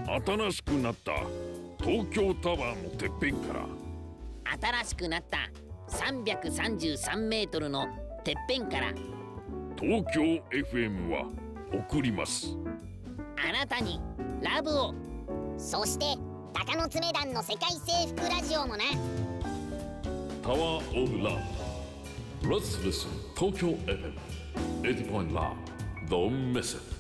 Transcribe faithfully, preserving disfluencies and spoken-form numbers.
新しくなった東京タワーのてっぺんから。 新しくなったさんびゃくさんじゅうさんメートルのてっぺんから東京 エフエム は送ります。 あなたにラブを。 そして鷹の爪団の世界征服ラジオもな。 タワーオブラブ Let's listen 東京 エフエム エイティーポイント Love Don't miss it